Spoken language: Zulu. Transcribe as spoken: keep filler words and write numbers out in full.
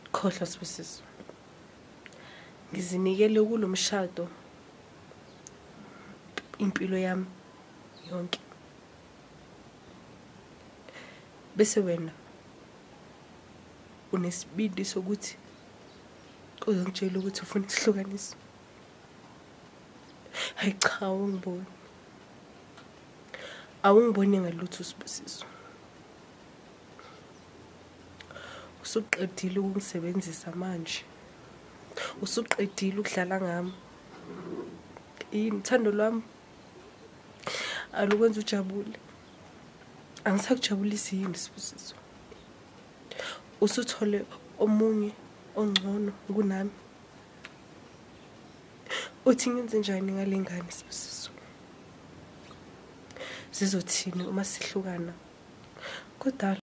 Khohlwa Sibusiso. Ngizinikele kulo mshado impilo yami yonke. Bese wena unesibindi sokuthi uzongitshela ukuthi ufuna isihlukaniso. Hayi cha, awungiboni. Awungiboni ngalutho Sibusiso. Usuqedile ukungisebenzisa manje. Usuqedile ukudlala ngami. Yini uthando lwami? Alukwenza ujabule. Angisakujabulisi yini Sibusiso? Usuthole omunye ongcono kunami. Uthi ngenze njani ngale ngane Sibusiso? Sizothini uma sihlukana? Kodwa